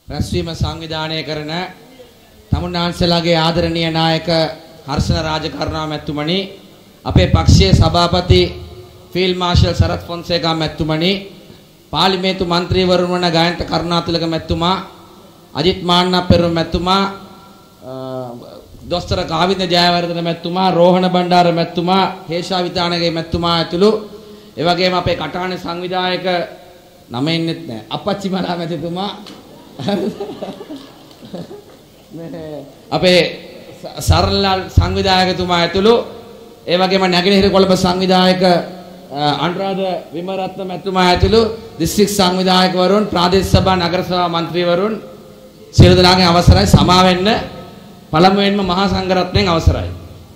රැස්වීම සංවිධානය කරන තමුන්නාන්සලාගේ ආදරණීය නායක හර්ෂණ රාජකරුණා මැතිතුමනි, අපේ පක්ෂයේ සභාපති ෆීල්ඩ් මාර්ෂල් සරත් ෆොන්සේකා මැතිතුමනි, පාර්ලිමේන්තු මන්ත්‍රීවරුන් වන ගයන්ත කරුණාතිලක මැතිතුමා, අජිත් මාන්නපෙරුම මැතිතුමා, දොස්තර කාවින්ද ජයවර්ධන මැතිතුමා, රෝහණ බණ්ඩාර මැතිතුමා, හේෂා විතානගේ මැතිතුමා ඇතුළු ඒ වගේම අපේ කටානේ සංවිධායක නම ඉන්නෙත් නැහැ අපච්චි මලා මැතිතුමා, අපේ සරලලාල් සංවිධායකතුමා ඇතුළු ඒ වගේම නැගෙනහිර කොළඹ සංවිධායක අනුරාධ විමරත්න මැතිතුමා ඇතුළු දිස්ත්‍රික් සංවිධායකවරුන්, ප්‍රාදේශ සභා නගර සභා මන්ත්‍රීවරුන් සියලු දෙනාගේ අවසරයි සමා වෙන්න. පළමුවෙන්ම මහා සංඝරත්නයෙන් අවසරයි.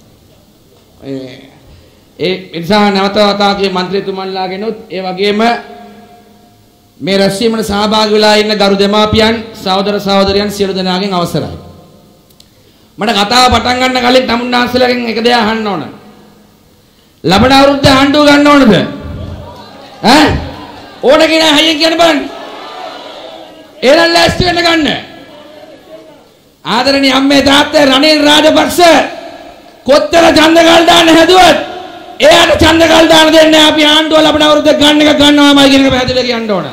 ඒ නිසා නැවත වතාවකේ മന്ത്രിතුමන්ලාගෙනුත් ඒ වගේම මේ රැස්වීමට සහභාගී වෙලා ඉන්න ගරු දෙමාපියන්, සහෝදර සහෝදරියන් සියලු දෙනාගෙන් අවසරයි. මට කතාව පටන් ගන්න කලින් තමුන්නාන්සලාගෙන් එක දෙයක් අහන්න ඕන. ලබන අවුරුද්ද ආණ්ඩුව ගන්න ඕනද? ඈ? ඕන කෙනා හයියෙන් කියන්න බලන්න. එහෙනම් ලෑස්ති වෙන්න ගන්න. ආදරණීය අම්මේ තාත්තේ රනිල් රාජපක්ෂ කොත්තර ඡන්දකල් දාන්න හැදුවත් එයාට ඡන්දකල් දාන්න දෙන්නේ අපි ආණ්ඩුව ලබන අවුරුද්ද ගන්න එක ගන්නවාමයි කියන එක පැහැදිලිව කියන්න ඕන.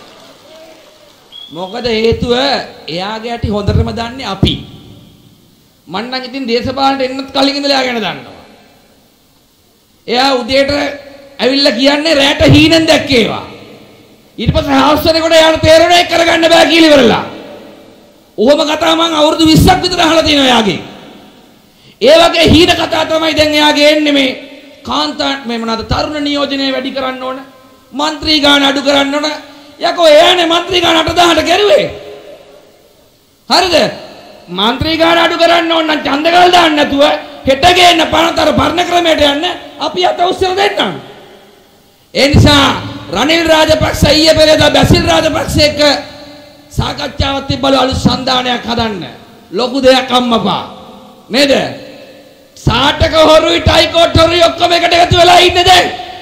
මොකද හේතුව එයාගේ ඇටි හොඳටම දන්නේ අපි. මං නම් ඉතින් දේශපාලනට එන්නත් කලින් ඉඳලා එයා ගැන දන්නවා. එයා උදේට ඇවිල්ලා කියන්නේ රැට හීනෙන් දැක්කේවා. ඊට පස්සේ හවස් වෙනකොට එයාට තේරෙන්නේ ඒක කරගන්න බෑ කියලා ඉවරලා. ඔහොම කතා මං අවුරුදු 20ක් විතර අහලා තියෙනවා එයාගේ. ඒ වගේ හීන කතා තමයි දැන් එයාගේ එන්නේ මේ කාන්තාන් මේ මොනවාද තරුණ නියෝජනය වැඩි කරන්න ඕන, മന്ത്രി ගාන අඩු කරන්න ඕන. යකෝ එයානේ മന്ത്രി ගාන 8000ට කරුවේ. හරිද? മന്ത്രി ගාන අඩු කරන්න ඕන නම් ඡන්දකල් දාන්න නැතුව හෙට ගේන්න පරතර පරණ ක්‍රමයට යන්න අපි අත උස්සලා දෙන්නම්. ඒ නිසා රනිල් රාජපක්ෂ ඊයේ පෙරේදා බැසිල් රාජපක්ෂ එක්ක සාකච්ඡාවක් තිබ්බලු අලුත් සන්දානයක් හදන්න. ලොකු දෙයක් අම්මපා. නේද? සාටක හොරුයි ටයිකෝට් හොරුයි ඔක්කොම එකට එකතු වෙලා ඉන්නේ දැන්.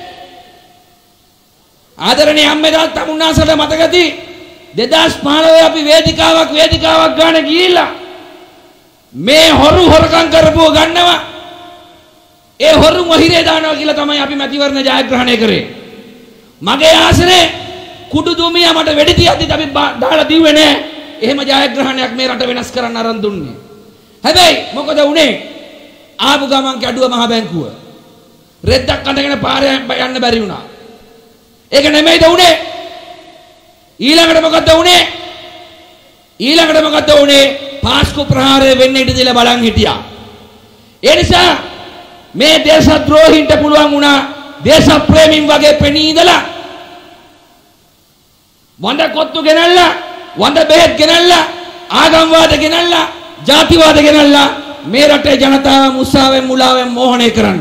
ආදරණීය අම්මේ තාත්තා මුන්නාසල මතකති 2015 අපි වේදිකාවක් ගන්න ගිහිල්ලා මේ හොරු හොරකම් කරපුව ගන්නවා. ඒ හොරු මොහිරේ දානවා කියලා තමයි අපි මැතිවරණ ජයග්‍රහණය කරේ. මගේ ආසනේ කුඩු දුමියා මට වෙඩි තියද්දිත් අපි දාලා දිව්වේ නෑ. එහෙම ජයග්‍රහණයක් මේ රට වෙනස් කරන්න අරන් දුන්නේ. හැබැයි මොකද වුනේ? ආපු ගමන් කැඩුව මහ බැංකුව. රෙද්දක් අඳගෙන පාරේ යන්න බැරි වුණා. ඒක නෙමෙයිද උනේ? ඊළඟට මොකද උනේ? පාස්කු ප්‍රහාරය වෙන්න ඉඩ දීලා බලන් හිටියා. ඒ නිසා මේ දේශද්‍රෝහීන්ට පුළුවන් වුණා දේශප්‍රේමීන් වගේ පෙනී ඉඳලා වඳ කොත්තු ගෙනල්ලා, වඳ බෙහෙත් ගෙනල්ලා, ආගම්වාද ගෙනල්ලා, ජාතිවාද ගෙනල්ලා මේ රටේ ජනතාව මුසාවෙන් මුලාවෙන් මෝහණය කරන්න.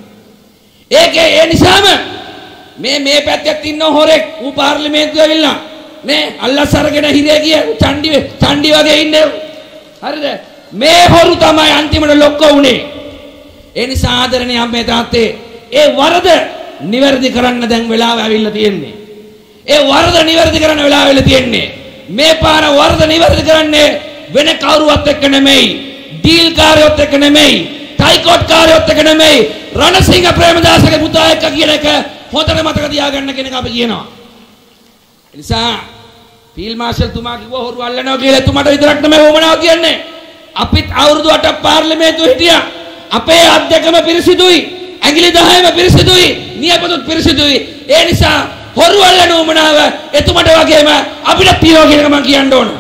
ඒ නිසාම මේ පැත්තේ ඉන්න හොරෙක් ඌ පාර්ලිමේන්තුවේ ඇවිල්ලා මේ අල්ලස් අරගෙන හිරේ ගිය චණ්ඩි වගේ ඉන්නේ. හරිද? මේ හොරු තමයි අන්තිමට ලොක්ක උනේ. ඒ නිසා ආදරණීය අම්මේ තාත්තේ ඒ වරද නිවැරදි කරන්න දැන් වෙලාව ඇවිල්ලා තියෙන්නේ. ඒ වරද නිවැරදි කරන්න වෙලාව ඇවිල්ලා තියෙන්නේ. මේ පාර වරද නිවැරදි කරන්නේ වෙන කවුරුවත් එක්ක නෙමෙයි. ඩීල් කාර්යොත් එක්ක නෙමෙයි. ටයිකෝට් කාර්යොත් එක්ක නෙමෙයි. රණසිංහ ප්‍රේමදාසගේ පුතා එක්ක කියන එක හොඳට මතක තියාගන්න කෙනෙක් අපි කියනවා. ඒ නිසා ෆීල්ඩ් මාර්ෂල් තුමා කිව්වා හොරු අල්ලනවා කියලා. තුමාට විතරක් නෙමෙයි වමනාව කියන්නේ. අපිත් අවුරුදු 8ක් පාර්ලිමේන්තුවේ හිටියා. අපේ අධ්‍යක්ෂකම පිරිසිදුයි. ඇඟිලි 10ම පිරිසිදුයි. නියපොතුත් පිරිසිදුයි. ඒ නිසා හොරු අල්ලන වමනාව එතුමාට වගේම අපිට පියව කියන එක මම කියන්න ඕන.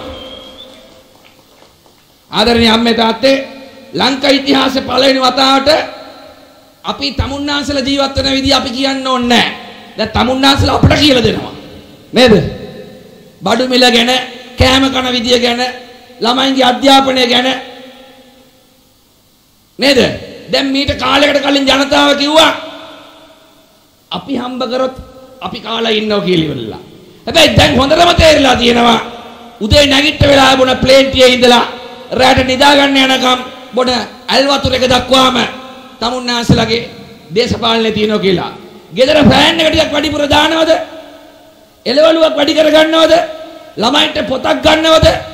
ආදරණීය අම්මේ තාත්තේ ලංකා ඉතිහාසයේ පළවෙනි වතාවට අපි තමුන්නාන්සලා ජීවත් වෙන විදිහ අපි කියන්න ඕනේ නැහැ. දැන් තමුන්නාන්සලා අපට කියලා දෙනවා. නේද? බඩු මිල ගැන, කෑම කන විදිය ගැන, ළමයින්ගේ අධ්‍යාපනය ගැන නේද? දැන් මීට කාලයකට කලින් ජනතාව කිව්වා අපි හම්බ කරොත් අපි කාලා ඉන්නවා කියලා ඉවරලා. හැබැයි දැන් හොඳටම තේරිලා තියෙනවා උදේ නැගිට වෙලා බොන ප්ලේන් ටියේ ඉඳලා රැට නිදා ගන්න යනකම් බොන ඇල් වතුර එක දක්වාම තමුන්නාන්සලාගේ දේශපාලනේ තියෙනවා කියලා. ගෙදර ෆෑන් එක ටිකක් වැඩිපුර දානවද? එළවලුවක් වැඩි කර ගන්නවද? ළමයින්ට පොතක් ගන්නවද?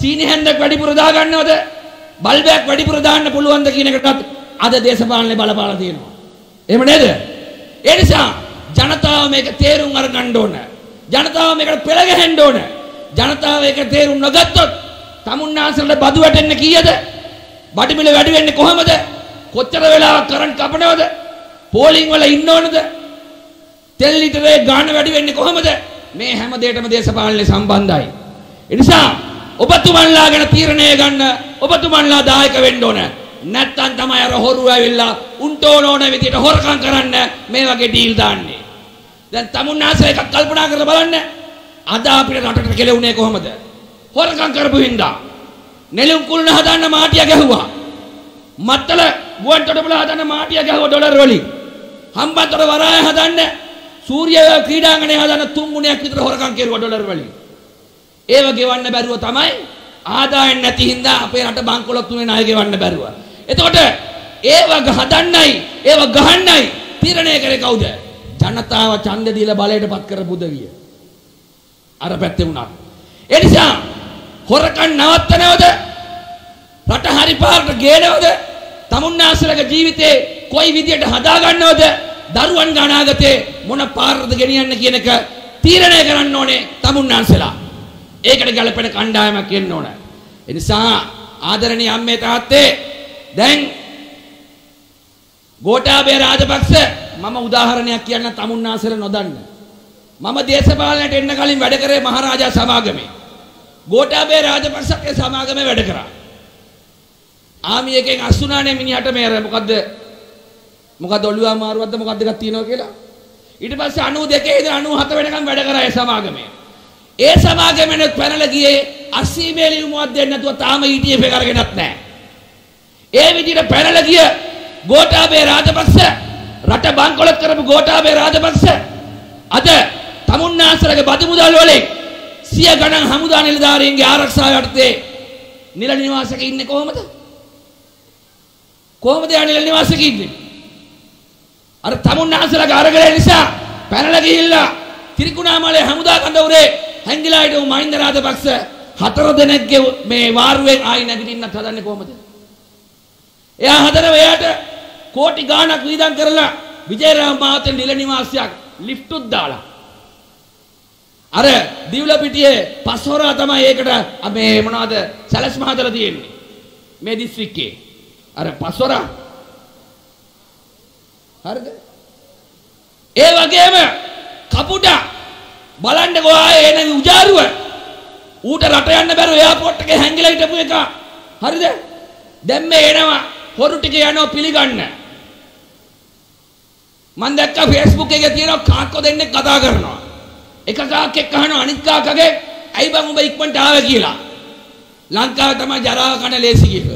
සීනි හැන්දක් වැඩිපුර දා ගන්නවද? බල්බයක් වැඩිපුර දාන්න පුළුවන්ද කියන එකටත් අද දේශපාලනේ බලපාලා තියෙනවා. එහෙම නේද? ඒ නිසා ජනතාව මේක තේරුම් අරගන්න ඕන. ජනතාව මේකට පෙළ ගැහෙන්න ඕන. ජනතාව ඒක තේරුම් නොගත්තොත් තමුන්නාන්සලට බදු වැටෙන්නේ කීයද? බඩු මිල වැඩි වෙන්නේ කොහමද? කොච්චර වෙලාවක් කරන්ට් කපනවද? පෝලිං වල ඉන්න ඕනද? තෙල් ලිටරේ ගාණ වැඩි වෙන්නේ කොහමද? මේ හැම දෙයකම දේශපාලනේ සම්බන්ධයි. ඒ නිසා ඔබතුමන්ලා ගැන තීරණය ගන්න ඔබතුමන්ලා දායක වෙන්න ඕන. නැත්තම් තමයි අර හොරු ඇවිල්ලා උන්ට ඕන විදියට හොරකම් කරන්න මේ වගේ ඩීල් දාන්නේ. දැන් තමුන්නාන්සල එකක් කල්පනා කරලා බලන්න. අද අපිට රටට කෙලුනේ කොහමද? හොරකම් කරපු හින්දා. නෙළුම් කුළුණ හදන්න මාටිය ගැහුවා. මත්තල ගුවන්තොටුපළ හදන්න මාටිය ගැහුවා ඩොලර් වලින්. හම්බන්තොට වරාය හදන්න සූර්ය ක්‍රීඩාංගණය හදන්න 3 ගුණයක් විතර හොරකම් කෙරුවා ඩොලර් වලින්. ඒව ගෙවන්න බැරුව තමයි ආදායම් නැති හින්දා අපේ රට බංකොලොත් තුනේ ණය ගෙවන්න බැරුව. එතකොට ඒව හදන්නයි ඒව ගහන්නයි තීරණය කරේ කවුද? ජනතාව ඡන්ද දීලා බලයටපත් කරපු උදවිය. අර පැත්තේ වුණා. ඒ නිසා හොරකම් නවත්තනවද? රට හරි පාරට ගේනවද? තමුන්නාන්සලගේ ජීවිතේ කොයි විදියට හදා ගන්නවද? දරුවන්ගේ අනාගතේ මොන පාරටද ගෙනියන්න කියන එක තීරණය කරන්න ඕනේ තමුන්නාන්සලා. ඒකට ගැලපෙන කණ්ඩායමක් එන්න ඕන. ඒ නිසා ආදරණීය අම්මේ තාත්තේ දැන් ගෝඨාභය රාජපක්ෂ මම උදාහරණයක් කියන්න තමුන්නාන්සල නොදන්න. මම දේශපාලනයට එන්න කලින් වැඩ කරේ මහරජා සමාගමේ. ගෝඨාභය රාජපක්ෂගේ සමාගමේ වැඩ කරා. ආමි එකෙන් අස්සුනානේ මිනිහට මේ අර මොකද්ද ඔළුව අමාරුවක්ද මොකද්ද එකක් තියෙනවා කියලා. ඊට පස්සේ 92 ඉඳන් 97 වෙනකම් වැඩ කරා ඒ සමාගමේ. ඒ සමාගමෙන් පැනලා ගියේ 80 මේ ලියුමක් දෙන්න නැතුව තාම ETF එක අරගෙනත් නැහැ. ඒ විදිහට පැනලා ගිය ගෝඨාභය රාජපක්ෂ රට බංකොලොත් කරපු ගෝඨාභය රාජපක්ෂ අද තමුන්නාන්සලගේ බදු මුදල් වලින් 100 ගණන් හමුදා නිලධාරීන්ගේ ආරක්ෂාව යටතේ නිල නිවාසයක ඉන්නේ කොහමද? කොහමද යා නිල නිවාසයක ඉන්නේ? අර තමුන්නාන්සලගේ අරගල නිසා පැනලා ගිහිල්ලා ත්‍රිකුණාමලේ හමුදා කඳවුරේ හැංගිලා හිටපු මහින්ද රාජපක්ෂ 4 දෙනෙක්ගේ මේ වාරුවෙන් ආයි නැගිටින්නත් හදන්නේ කොහමද? එයා හදනව එයාට කෝටි ගාණක් වියදම් කරලා විජේරාම මහත්තයා නිල නිවාසයක් ලිෆ්ට් උත් දාලා. අර දිවුලපිටියේ පස්වරා තමයි ඒකට මේ මොනවද සැලැස්ම හදලා තියෙන්නේ. මේ දිස්ත්‍රික්කේ. අර පස්වරා. හරිද? ඒ වගේම කපුටා බලන්නකෝ ආයේ එන උජාරුව ඌට රට යන්න බැරුව එයාපෝට් එකේ හැංගිලා හිටපු එක. හරිද? දැන් මේ එනවා හොරු ටික යනවා පිළිගන්න. මම දැක්කා Facebook එකේ තියෙනවා කාක්කෝ දෙන්නෙක් කතා කරනවා. එක කාක්කෙක් අහනවා අනිත් කාක්කගේ ඇයි බං උඹ ඉක්මනට ආවේ කියලා. ලංකාවේ තමයි ජරාව කන ලේසි කියලා.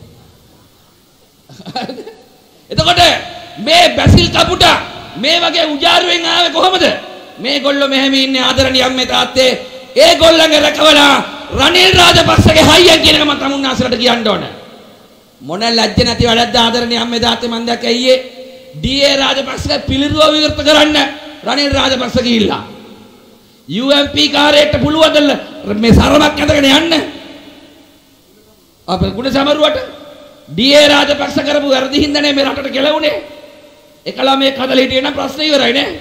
එතකොට මේ බැසිල් කපුටා මේ වගේ උජාරුවෙන් ආවේ කොහමද? මේගොල්ලෝ මෙහෙම ඉන්නේ ආදරණීය අම්මේ තාත්තේ. ඒගොල්ලන්ගේ රැකවලා රනිල් රාජපක්ෂගේ හයියෙන් කියන එක මම තමුන්නාන්සලට කියන්න ඕන. මොන ලැජ්ජ නැති වැඩක්ද ආදරණීය අම්මේ තාත්තේ මම දැක්ක අයියේ ඩී.ඒ. රාජපක්ෂගේ පිළිරුව විවෘත කරන්න රනිල් රාජපක්ෂ ගිහිල්ලා. UMP කාර්යයට පුළුවන්ද මේ සරමක් ඇඳගෙන යන්න? අපේ ගුණ සමරුවට ඩී.ඒ. රාජපක්ෂ කරපු වැරදි හින්දානේ මේ රටට කෙලවුනේ. එකලා මේ කඩලා හිටියේ නම් ප්‍රශ්න ඉවරයි නේ.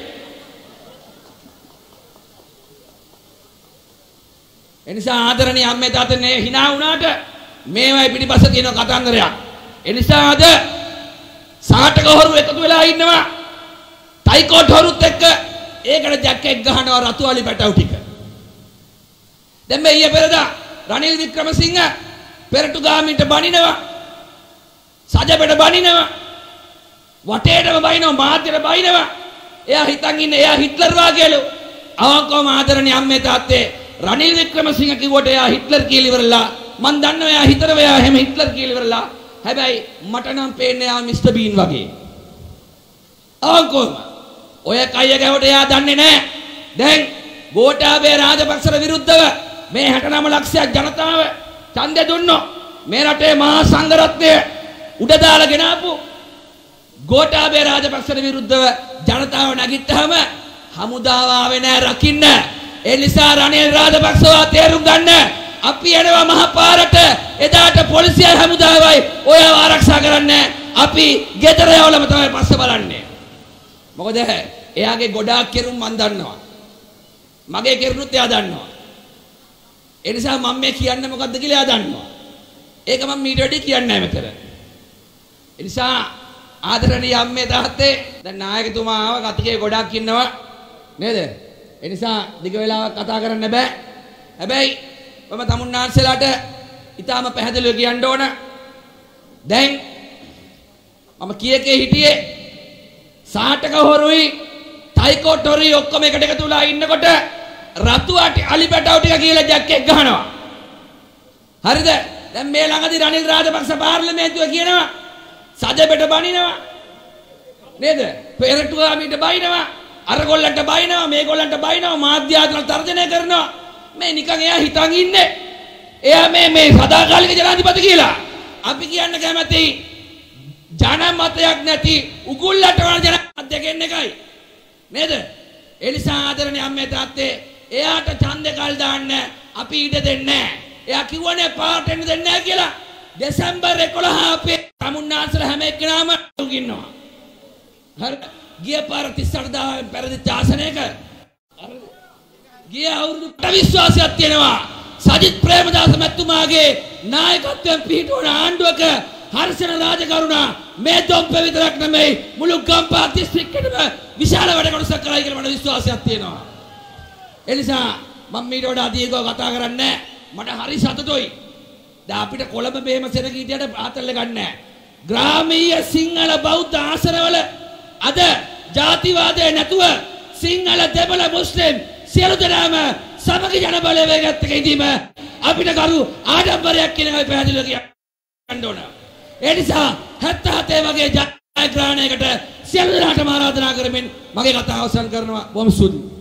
එනිසා ආදරණීය අම්මේ තාත්තනේ hina වුණාට මේවයි පිටිපස්ස තියෙන කතන්දරයක්. එනිසා අද සාටක හොරු එකතු වෙලා ඉන්නවා. ටයිකෝට් හොරුත් එක්ක ඒකට ජැකට් ගහනවා රතුවලි පැටවු ටික. දැන් මේ ඊයේ පෙරදා රනිල් වික්‍රමසිංහ පෙරටුගාමින්ට බනිනවා. සජපෙට බනිනවා. වටේටම බනිනවා මාධ්‍යට බනිනවා. එයා හිතන් ඉන්නේ එයා හිට්ලර් වාගේලු. අවංකවම ආදරණීය අම්මේ තාත්තේ රනිල් වික්‍රමසිංහ කිව්වට එයා හිට්ලර් කියලා ඉවරලා මන් දන්නවා එයා හිතනවා එයා හැම හිට්ලර් කියලා ඉවරලා හැබැයි මට නම් පේන්නේ එයා මිස්ටර් බීන් වගේ. අවංකවම ඔය කය ගැවට එයා දන්නේ නැහැ. දැන් ගෝඨාභය රාජපක්ෂට විරුද්ධව මේ 69 ලක්ෂයක් ජනතාව ඡන්දය දුන්නෝ. මේ රටේ මහා සංඝරත්නය උඩ දාලා ගෙනාපු ගෝඨාභය රාජපක්ෂට විරුද්ධව ජනතාව නැගිට්ටාම හමුදාව ආවේ නැහැ රකින්න. ඒ නිසා රනිල් රාජපක්ෂව තේරුම් ගන්න අපි යනවා මහපාරට එදාට පොලිසිය හමුදාවයි ඔයව ආරක්ෂා කරන්නේ අපි ගෙදර යවලම තමයි පස්ස බලන්නේ මොකද එයාගේ ගොඩාක් කෙරුම් මන් දන්නවා මගේ කෙරුණුත් එයා දන්නවා ඒ නිසා මම මේ කියන්නේ මොකද්ද කියලා එයා දන්නවා ඒක මම මීට වැඩි කියන්නේ නැහැ මෙතන ඒ නිසා ආදරණීය අම්මේ තාත්තේ දැන් නායකතුමා ආව කතිකේ ගොඩාක් ඉන්නවා නේද ඒ නිසා දිග වෙලාවක් කතා කරන්න බෑ හැබැයි මම තමුන්නාන්සලාට ඊටාම පැහැදිලිව කියන්න ඕන දැන් මම කීයකේ හිටියේ සාටක හොරුයි ටයිකෝට් හොරුයි ඔක්කොම එකට එකතු වෙලා ඉන්නකොට රතු අලිපැටව ටික කියලා ජැක්කෙක් ගහනවා හරිද දැන් මේ ළඟදී රනිල් රාජපක්ෂ පාර්ලිමේන්තුව කියනවා සජබෙට බනිනවා නේද පෙරටුවාමිට බයිනවා අරගොල්ලන්ට බයිනවා මේගොල්ලන්ට බයිනවා මාධ්‍යාත්මක තර්ජනය කරනවා මේ නිකන් එයා හිතන් ඉන්නේ එයා මේ සදාකාලික ජනාධිපති කියලා අපි කියන්න කැමති ජනමතයක් නැති උගුල්ලට වන ජනාධිපති දෙකෙන් එකයි නේද ඒ නිසා ආදරණීය අම්මේ තාත්තේ එයාට ඡන්දේ කල් දාන්න අපි ඉඩ දෙන්නේ නැහැ එයා කිව්වනේ පාට එන්න දෙන්නේ නැහැ කියලා දෙසැම්බර් 11 අපේ තමුන්නාන්සලා හැම එක්කනම ඉන්නවා හරි ගිය පාර 38000 පෙරදිච්ච ආසනයක ගිය අවුරුදුට විශ්වාසයක් තියෙනවා සජිත් ප්‍රේමදාස මැතිතුමාගේ නායකත්වයෙන් පිහිටවන ආණ්ඩුවක හර්ෂණ රාජකරුණා මේ දොම්ප විතරක් නෙමෙයි මුළු ගම්පහ දිස්ත්‍රික්කෙටම විශාල වැඩ කොටසක් කරයි කියලා මට විශ්වාසයක් තියෙනවා ඒ නිසා මම මීට වඩා දීර්ඝව කතා කරන්නේ මට හරි සතුටුයි දැන් අපිට කොළඹ බේම සෙනග හිටියට ආතල්ල ගන්නෑ ග්‍රාමීය සිංහල බෞද්ධ ආසනවල අද ජාතිවාදය නැතුව සිංහල දෙමළ මුස්ලිම් සියලු දෙනාම සමගි ජන බලවේගයත් එක්ක ඉඳීම අපිට කරු ආඩම්බරයක් කියන එකයි පැහැදිලිව කියන්න ඕන. ඒ නිසා 77 වගේ ජයග්‍රහණයකට සියලු දෙනාටම ආරාධනා කරමින් මගේ කතාව අවසන් කරනවා. බොහොම ස්තුතියි.